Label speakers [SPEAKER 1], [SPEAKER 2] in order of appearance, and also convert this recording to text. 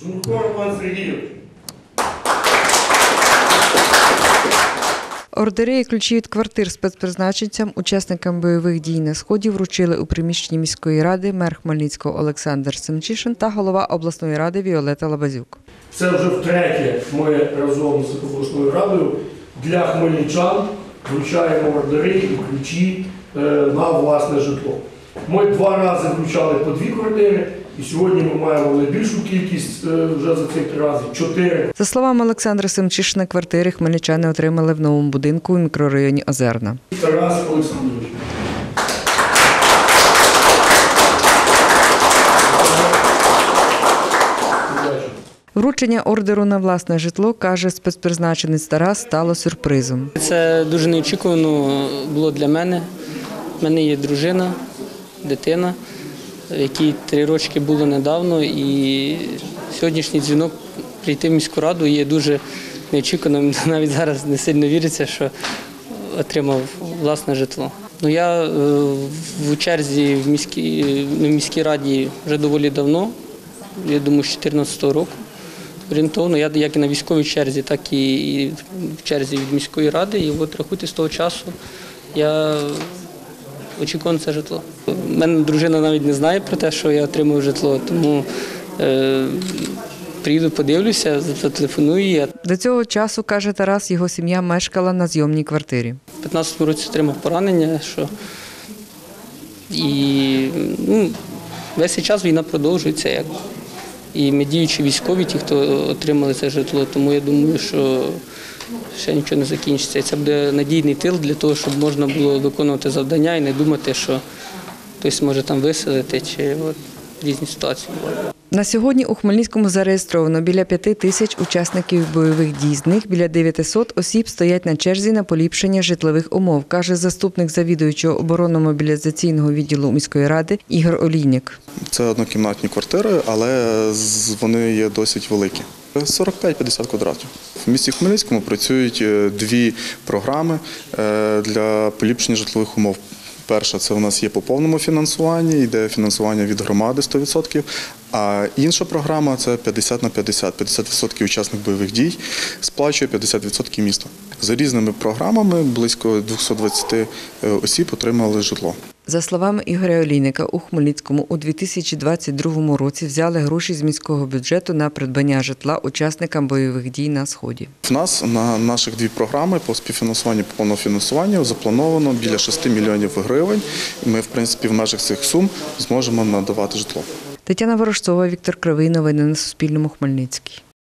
[SPEAKER 1] Жмутко Роман Сергійович.
[SPEAKER 2] Ордери і ключі від квартир спецпризначенцям, учасникам бойових дій на Сході вручили у приміщенні міської ради мер Хмельницького Олександр Семчишин та голова обласної ради Віолета Лабазюк.
[SPEAKER 1] Це вже втретє ми разом з обласною радою для хмельничан вручаємо ордери і ключі на власне житло. Ми 2 рази вручали по 2 квартири, і сьогодні ми маємо найбільшу кількість вже за цих 3 рази – 4.
[SPEAKER 2] За словами Олександра Семчишина, квартири хмельничани отримали в новому будинку у мікрорайоні Озерна.
[SPEAKER 1] Тарас Олександрович.
[SPEAKER 2] Вручення ордеру на власне житло, каже спецпризначенець Тарас, стало сюрпризом.
[SPEAKER 3] Це дуже неочікувано було для мене. У мене є дружина, дитина, якій 3 роки було недавно, і сьогоднішній дзвінок прийти в міську раду є дуже неочікуваним. Навіть зараз не сильно віриться, що отримав власне житло. Я в черзі в міській раді вже доволі давно, я думаю, з 2014 року. Орієнтовно, я як і на військовій черзі, так і в черзі від міської ради. І от рахуйте, з того часу я очікую на це житло. У мене дружина навіть не знає про те, що я отримав житло, тому приїду, подивлюся, зателефоную їй.
[SPEAKER 2] До цього часу, каже Тарас, його сім'я мешкала на зйомній квартирі.
[SPEAKER 3] У 2015 році отримав поранення, і весь цей час війна продовжується. І ми діючі військові, ті, хто отримали це житло, тому я думаю, що ще нічого не закінчиться. І це буде надійний тил для того, щоб можна було виконувати завдання і не думати, що хтось може там виселити чи різні ситуації.
[SPEAKER 2] На сьогодні у Хмельницькому зареєстровано біля 5 тисяч учасників бойових дій. З них біля 900 осіб стоять на черзі на поліпшення житлових умов, каже заступник завідуючого оборонно-мобілізаційного відділу міської ради Ігор Олійник.
[SPEAKER 4] Це однокімнатні квартири, але вони є досить великі. 45-50 квадратів. В місті Хмельницькому працюють 2 програми для поліпшення житлових умов. Перша – це у нас є по повному фінансуванні, йде фінансування від громади 100%, а інша програма – це 50 на 50. 50% учасник бойових дій сплачує 50% місто. За різними програмами близько 220 осіб отримали житло.
[SPEAKER 2] За словами Ігоря Олійника, у Хмельницькому у 2022 році взяли гроші з міського бюджету на придбання житла учасникам бойових дій на Сході.
[SPEAKER 4] В нас на наших 2 програми по співфінансуванню, по повному фінансуванню заплановано біля 6 мільйонів гривень. Ми, в принципі, в межах цих сум зможемо надавати житло.
[SPEAKER 2] Тетяна Ворожцова, Віктор Кривий. Новини на Суспільному. Хмельницький.